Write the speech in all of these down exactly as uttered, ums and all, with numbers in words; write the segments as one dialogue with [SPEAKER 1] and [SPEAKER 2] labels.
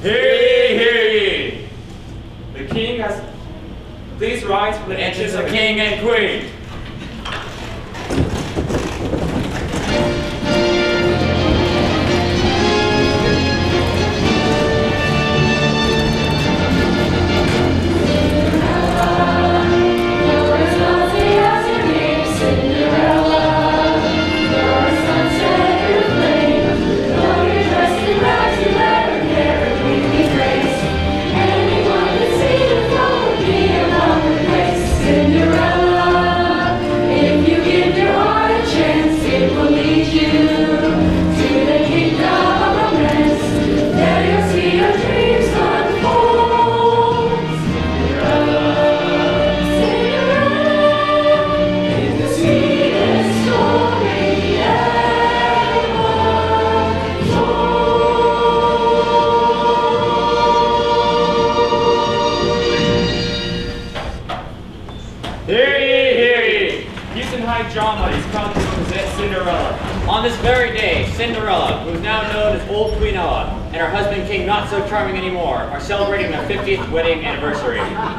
[SPEAKER 1] Hear ye, hear ye! The king has... Please rise for the entrance of the king and queen.
[SPEAKER 2] Cinderella, if you give your heart a chance, it will lead you to the kingdom of romance. There you'll see your dreams unfold. Cinderella, Cinderella, is the sweetest story ever told.
[SPEAKER 1] Hear ye, hear ye! Hughson High Drama is proud to present Cinderella.
[SPEAKER 3] On this very day, Cinderella, who is now known as Old Queen Ella, and her husband King Not So Charming Anymore, are celebrating their fiftieth wedding anniversary.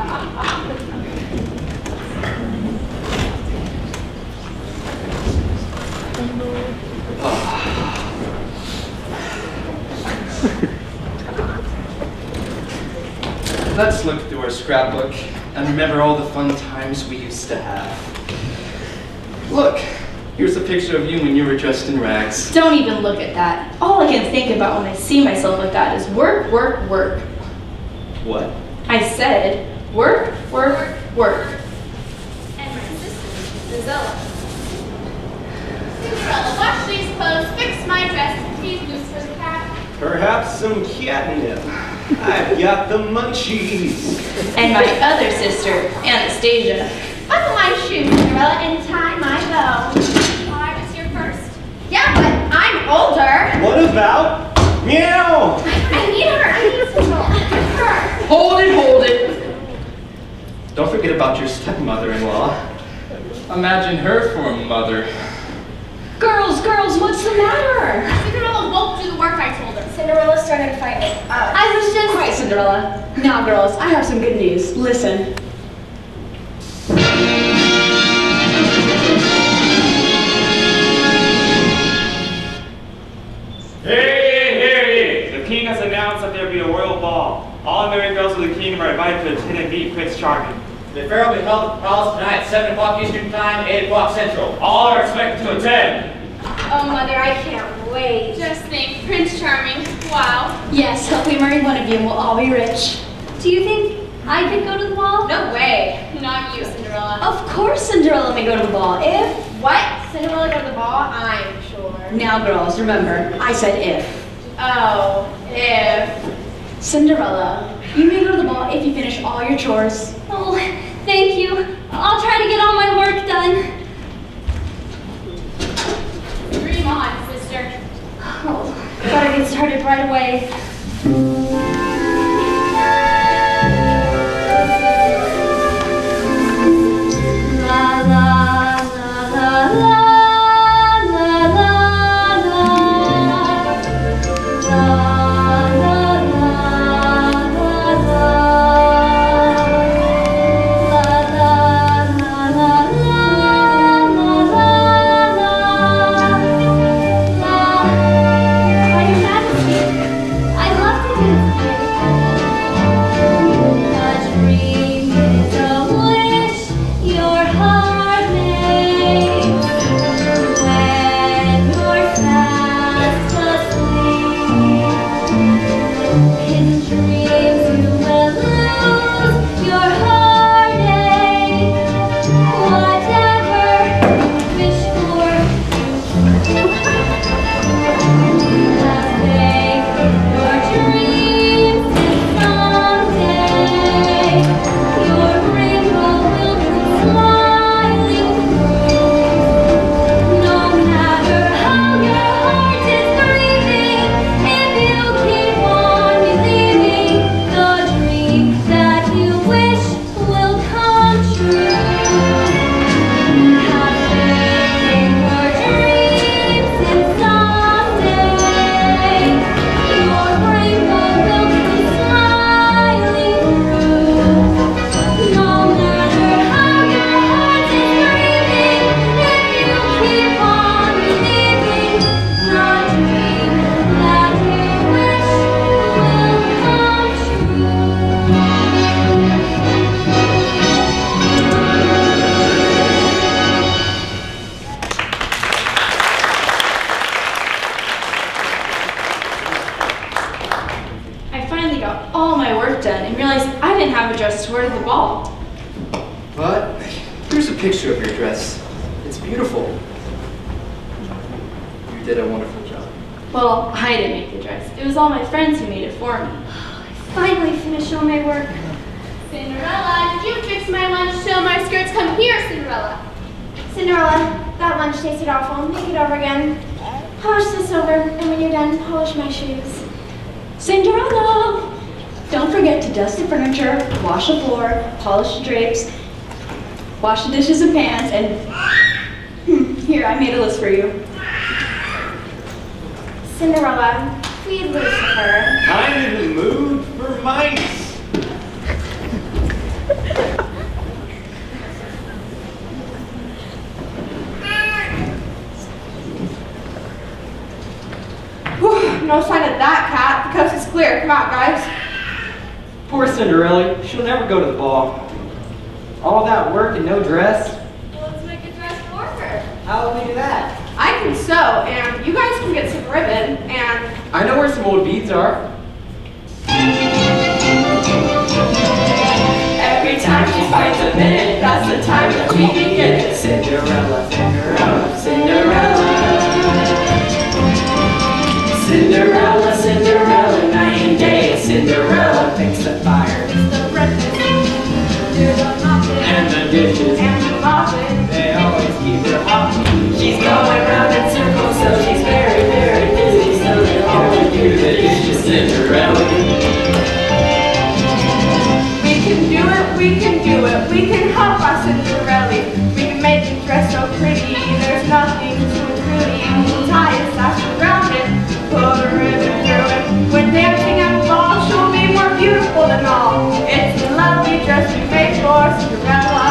[SPEAKER 4] Let's look through our scrapbook and remember all the fun times we used to have. Look, here's a picture of you when you were dressed in rags.
[SPEAKER 5] Don't even look at that. All I can think about when I see myself like that is work, work, work.
[SPEAKER 4] What?
[SPEAKER 5] I said work, work, work.
[SPEAKER 6] And my sister, Cinderella. Cinderella, wash these clothes, fix my dress, and please loose for the cat.
[SPEAKER 7] Perhaps some catnip. I've got the munchies.
[SPEAKER 5] And my other sister, Anastasia.
[SPEAKER 6] Buckle my shoes, Cinderella, and tie my bow. I was here first. Yeah, but I'm older.
[SPEAKER 7] What about meow?
[SPEAKER 6] I need her. I need Cinderella. Her.
[SPEAKER 4] Hold it, hold it! Don't forget about your stepmother-in-law. Imagine her for a mother.
[SPEAKER 5] Girls, girls, what's the matter?
[SPEAKER 6] Cinderella won't do the work I told her.
[SPEAKER 8] Cinderella started a fight. Uh,
[SPEAKER 5] I was just...
[SPEAKER 8] Quiet, Cinderella. Now, girls, I have some good news. Listen.
[SPEAKER 1] Hear ye, hear ye! The king has announced that there will be a royal ball. All married girls of the kingdom are invited to attend and meet Prince Charming.
[SPEAKER 3] The affair will be held at the palace tonight at seven o'clock Eastern Time, eight o'clock Central.
[SPEAKER 1] All are expected to attend.
[SPEAKER 8] Oh, Mother, I can't wait.
[SPEAKER 6] Just think, Prince Charming. Wow.
[SPEAKER 5] Yes, hope we marry one of you and we'll all be rich.
[SPEAKER 8] Do you think I could go to the ball?
[SPEAKER 6] No way. Not you, Cinderella.
[SPEAKER 8] Of course Cinderella may go to the ball if...
[SPEAKER 6] What? Cinderella go to the ball? I'm sure.
[SPEAKER 8] Now, girls, remember, I said if.
[SPEAKER 6] Oh, if.
[SPEAKER 8] Cinderella, you may go to the ball if you finish all your chores.
[SPEAKER 5] Oh, thank you. I'll try to get all my work done.
[SPEAKER 6] Dream on, sister.
[SPEAKER 5] Oh, gotta get started right away. La la la la la la la la la la Your Majesty, I'd love to do didn't have a dress to wear to the ball.
[SPEAKER 4] But here's a picture of your dress. It's beautiful. You did a wonderful job.
[SPEAKER 5] Well, I didn't make the dress. It was all my friends who made it for me.
[SPEAKER 6] Finally finished all my work. Cinderella, did you fix my lunch so my skirts come here, Cinderella? Cinderella, that lunch tasted awful. Make it over again. Polish this over, and when you're done, polish my shoes.
[SPEAKER 8] Cinderella! Don't forget to dust the furniture, wash the floor, polish the drapes, wash the dishes and pans, and hmm, here, I made a list for you.
[SPEAKER 6] Cinderella, please Lucifer.
[SPEAKER 7] I'm in the mood for mice.
[SPEAKER 9] Whew, no sign of that cat. The coast is clear. Come on, guys.
[SPEAKER 10] Poor Cinderella. She'll never go to the ball. All that work and no dress.
[SPEAKER 6] Well, let's make a dress for her.
[SPEAKER 10] How will we do that?
[SPEAKER 9] I can sew, and you guys can get some ribbon, and
[SPEAKER 10] I know where some old beads are.
[SPEAKER 2] Every time she finds a minute, that's the time that we begin. Cinderella, Cinderella, Cinderella. Cinderella, Cinderella, night and day. Cinderella picks the fire,
[SPEAKER 9] it's the breakfast, do the mopping,
[SPEAKER 2] and the dishes,
[SPEAKER 9] and the mopping.
[SPEAKER 2] they always keep her happy. She's going round in circles, so she's very, very busy. So they always do the dishes, Cinderella.
[SPEAKER 9] We can do it, we can do it, we can help our Cinderella. We can make the dress so pretty, there's nothing to it really. We'll tie a sash around it, put a ribbon through it. When dancing at the ball, she'll be more beautiful than all. It's a lovely dress we made for Cinderella.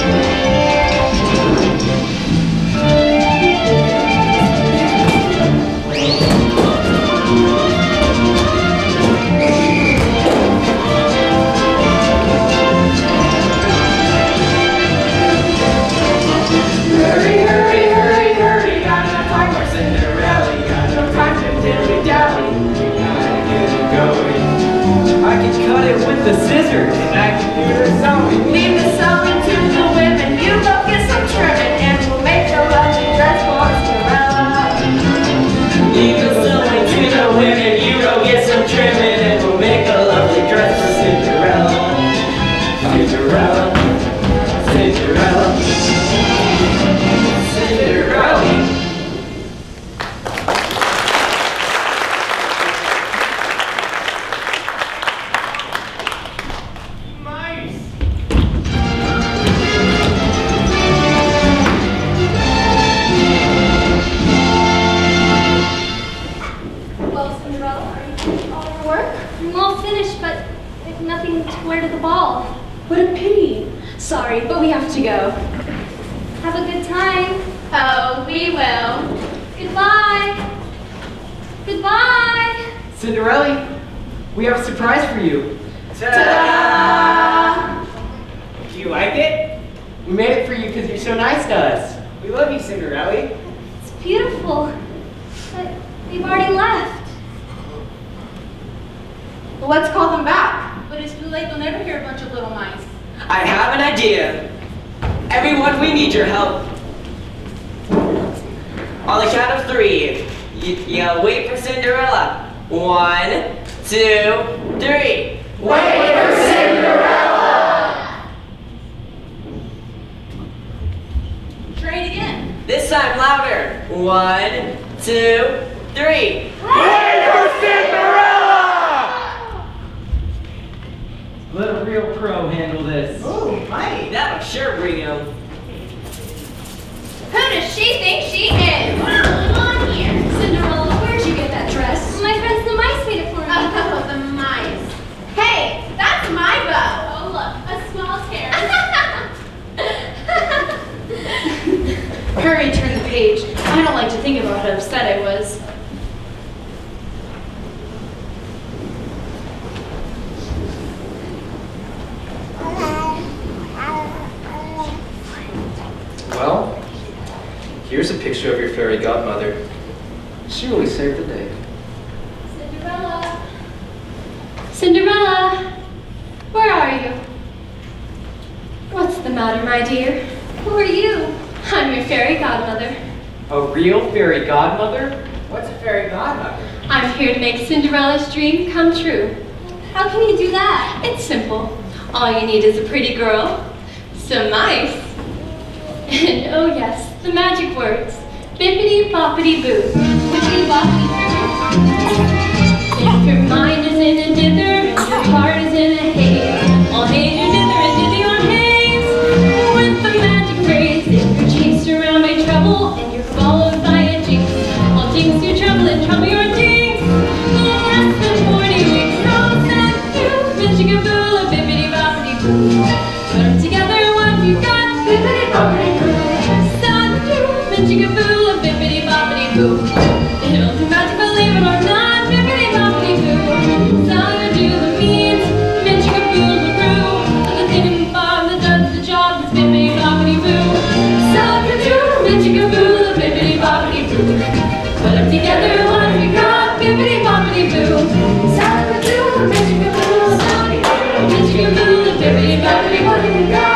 [SPEAKER 2] Hurry, hurry, hurry, hurry, got no time for Cinderella, got no time to dilly-dally, we gotta get it going.
[SPEAKER 10] I can cut it with the scissors.
[SPEAKER 2] And I can do the sewing.
[SPEAKER 9] Leave the sewing to the women, you go get some trimming, and we'll make a lovely dress for Cinderella.
[SPEAKER 2] Leave the sewing to the women, you go get some trimming, and we'll make a lovely dress for Cinderella. Cinderella, Cinderella, Cinderella.
[SPEAKER 7] Mice.
[SPEAKER 6] Well, Cinderella, are you finished all your work? I'm all finished, but there's nothing to wear to the ball.
[SPEAKER 8] What a pity. Sorry, but we have to go.
[SPEAKER 6] Have a good time.
[SPEAKER 9] Oh, we will.
[SPEAKER 6] Goodbye. Goodbye.
[SPEAKER 10] Cinderella, we have a surprise for you.
[SPEAKER 9] Ta-da!
[SPEAKER 10] Do you like it? We made it for you because you're so nice to us. We love you, Cinderella.
[SPEAKER 6] It's beautiful. But they've already left.
[SPEAKER 9] Well, let's call them back.
[SPEAKER 8] But it's too late, they'll never hear a bunch of little mice.
[SPEAKER 2] I have an idea. Everyone, we need your help. On the count of three, you, you wait for Cinderella. One, two, three. Wait for Cinderella!
[SPEAKER 8] Try it again.
[SPEAKER 2] This time louder. One, two, three.
[SPEAKER 7] Wait for Cinderella!
[SPEAKER 10] Let a real pro handle this.
[SPEAKER 2] Oh, mighty. That'll sure bring him.
[SPEAKER 6] Who does she think she is? What's going on here? Cinderella, where'd you get that dress? My friends the mice made it for me.
[SPEAKER 9] Oh, the mice. Hey, that's my bow.
[SPEAKER 6] Oh, look, a small tear.
[SPEAKER 5] Hurry, turn the page. I don't like to think about how upset I was.
[SPEAKER 4] Well, here's a picture of your fairy godmother. She really saved the day.
[SPEAKER 6] Cinderella.
[SPEAKER 5] Cinderella!
[SPEAKER 6] Where are you?
[SPEAKER 11] What's the matter, my dear?
[SPEAKER 6] Who are you?
[SPEAKER 11] I'm your fairy godmother.
[SPEAKER 10] A real fairy godmother?
[SPEAKER 3] What's a fairy godmother?
[SPEAKER 11] I'm here to make Cinderella's dream come true.
[SPEAKER 6] How can you do that?
[SPEAKER 11] It's simple. All you need is a pretty girl, some mice, and oh yes, the magic words. Bippity boppity boo.
[SPEAKER 6] Bippity boppity
[SPEAKER 11] If your mind is in a dither and your heart is in a haze, I'll haze your dither and dither your haze with the magic phrase. If you're chased around by trouble and you're followed by a jinx, I'll jinx your trouble and trouble your jinx. Less than forty weeks, I'll send you Bitchigaboo, bippity boppity boo. Put them together, what have you got? Bippity boppity boo. Send you Bitchigaboo, bippity boppity boo. It'll do magic, believe it or not, bippity boppity boo. Send you the means, Bitchigaboo, the brew. The thing bob that does the job is bippity boppity boo. Send you Bitchigaboo, the bippity boppity boo. Put them together, what have you got? Bippity boppity boo. Send you Bitchigaboo, Bitchigaboo, the bippity boppity boo. What have you got?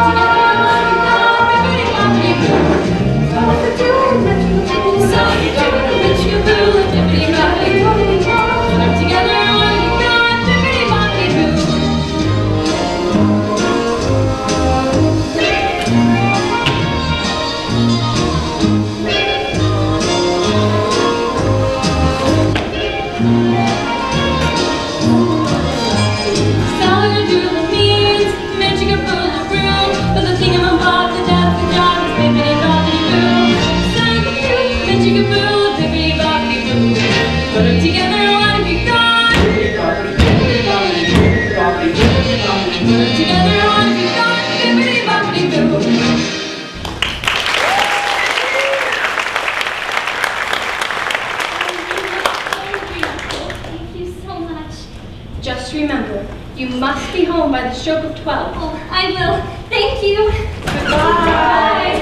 [SPEAKER 11] Just remember, you must be home by the stroke of twelve.
[SPEAKER 6] Oh, I will. Thank you.
[SPEAKER 11] Goodbye.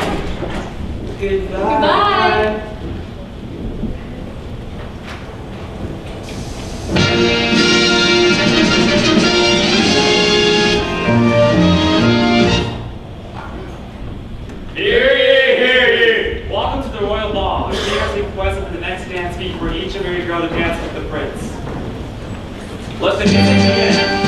[SPEAKER 10] Goodbye.
[SPEAKER 11] Goodbye.
[SPEAKER 1] Hear ye, hear ye! Welcome to the royal ball. The king has requested for the next dance beat for each of your girl to dance with the prince. Let the music begin.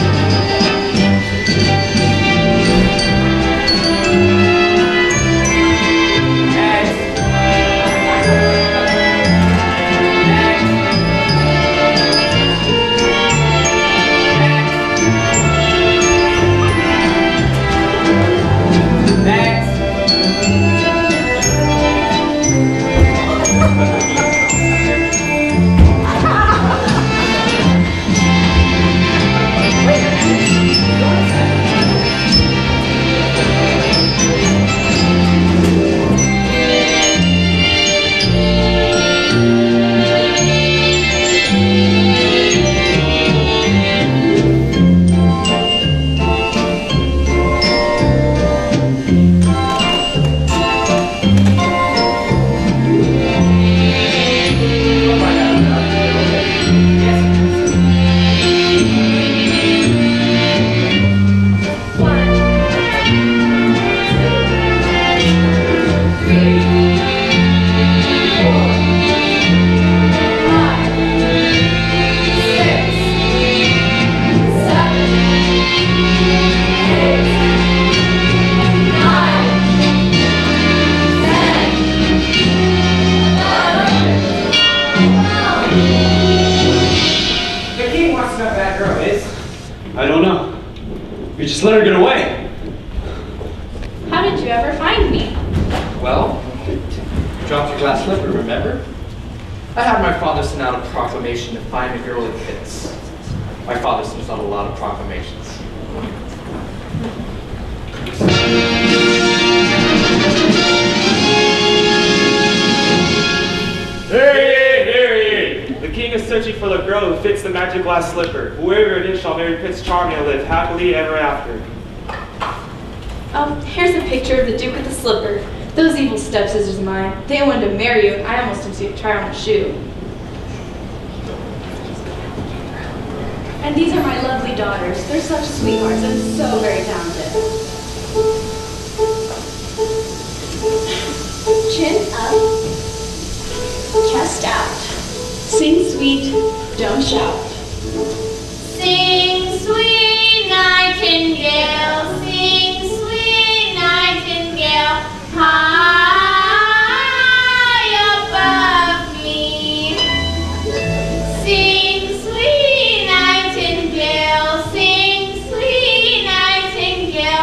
[SPEAKER 4] I don't know. We just let her get away.
[SPEAKER 11] How did you ever find me?
[SPEAKER 4] Well, you dropped your glass slipper, remember? I had my father send out a proclamation to find a girl that fits. My father sends out a lot of proclamations.
[SPEAKER 1] Hear ye, hear ye! The king is searching for the girl who fits the magic glass slipper. Whoever it is shall marry Prince Charming and live happily ever after.
[SPEAKER 5] Oh, here's a picture of the Duke with the slipper. Those evil stepsisters of mine. They wanted to marry you, and I almost didn't see you try on a shoe.
[SPEAKER 8] And these are my lovely daughters. They're such sweethearts and so very talented. Chin up, chest out. Sing sweet, don't shout.
[SPEAKER 6] Sing, sweet nightingale, sing, sweet nightingale, high above me. Sing, sweet nightingale, sing, sweet nightingale,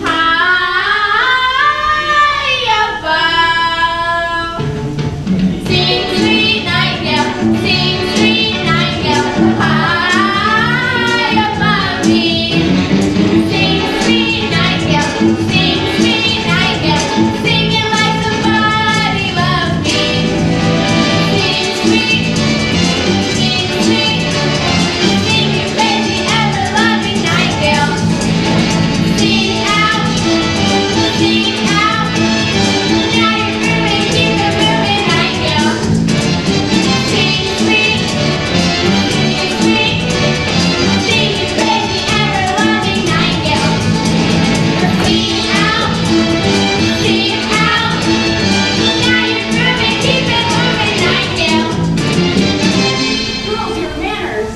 [SPEAKER 6] high above. Sing, sweet nightingale, sing, sweet nightingale, high above me. Sing, sweet nightingale, sing, sweet nightingale, sing it like somebody loves me. Sing, sweet, sing, sweet, sing it crazy, ever-loving nightingale. Sing out, sing out, now you're grooving, keep it moving, nightingale. Sing sweet, sing sweet, sing it crazy, ever-loving nightingale. Sing out, sing out, now you're grooving, keep it moving, nightingale.
[SPEAKER 8] Girls, your manners.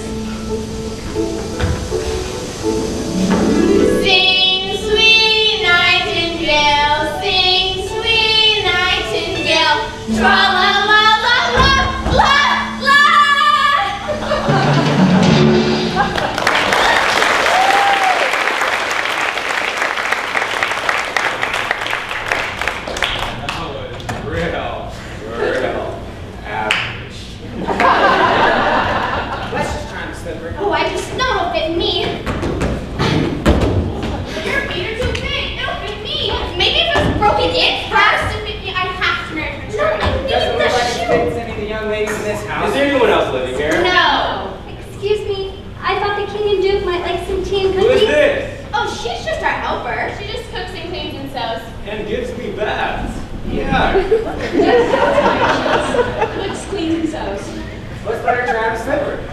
[SPEAKER 6] Sing, sweet nightingale, sing, sweet nightingale, tra-la-la-la-la-la-la.
[SPEAKER 1] That was real, real average.
[SPEAKER 2] Let's just try and slip her.
[SPEAKER 6] Oh, I just know it'll fit me. Your feet are too big. It'll fit me. Maybe if it was broken in, perhaps to fit me, I'd have to marry her. No, I need
[SPEAKER 2] Doesn't
[SPEAKER 6] the
[SPEAKER 2] look like it
[SPEAKER 6] shoe.
[SPEAKER 2] fits any of the young ladies in this house.
[SPEAKER 1] Is there anyone else living here?
[SPEAKER 6] No.
[SPEAKER 12] Excuse me, I thought the king and duke might like some tea and
[SPEAKER 1] Who is
[SPEAKER 12] cookies.
[SPEAKER 1] this?
[SPEAKER 6] Oh, she's just our helper. She just cooks and cleans and sews.
[SPEAKER 1] And gives me baths. Yeah.
[SPEAKER 8] Cooks, cleans, and sews.
[SPEAKER 2] Let's let her try and slip her.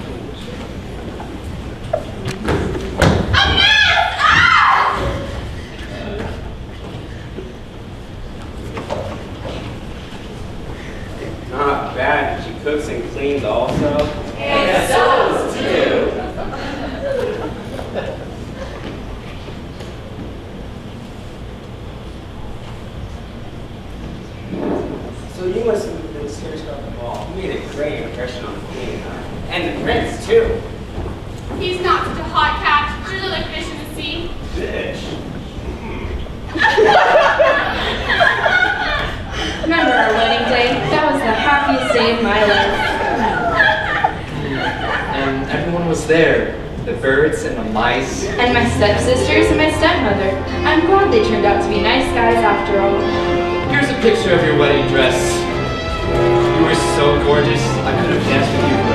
[SPEAKER 6] A mess! Ah!
[SPEAKER 1] Not bad. She cooks and cleans also.
[SPEAKER 2] And sews, too. So you must have been serious about the ball.
[SPEAKER 1] You made a great impression on the king, huh?
[SPEAKER 2] And the prince, too.
[SPEAKER 6] He's not such a hot catch. There's other fish in the sea.
[SPEAKER 1] Fish.
[SPEAKER 5] Remember our wedding day? That was the happiest day of my life.
[SPEAKER 4] And everyone was there. The birds and the mice.
[SPEAKER 5] And my stepsisters and my stepmother. I'm glad they turned out to be nice guys after all.
[SPEAKER 4] Here's a picture of your wedding dress. You were so gorgeous, I could have danced with you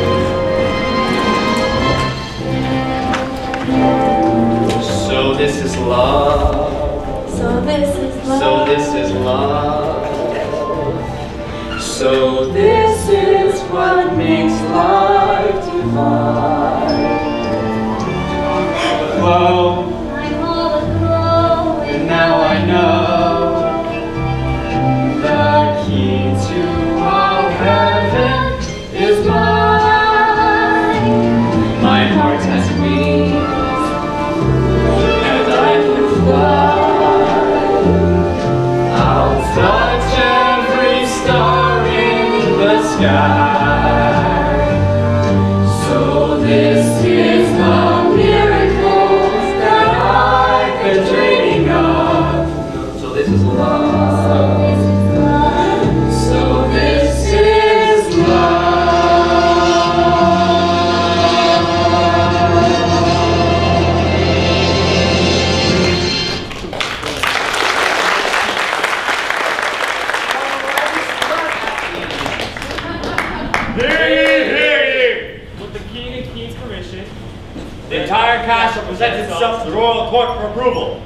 [SPEAKER 4] forever. So this is love.
[SPEAKER 5] So this is love.
[SPEAKER 4] So this is love. So this is what makes life divine. Whoa,
[SPEAKER 12] I'm all aglow
[SPEAKER 4] and now I know the key to all heaven is mine. My heart has wings, and I can fly. I'll touch every star in the sky. So this is the miracle that I've been dreaming of. So this is love. So this is
[SPEAKER 1] Hear ye, hear ye! With the king and queen's permission,
[SPEAKER 3] The entire cast will present itself to the royal court for approval.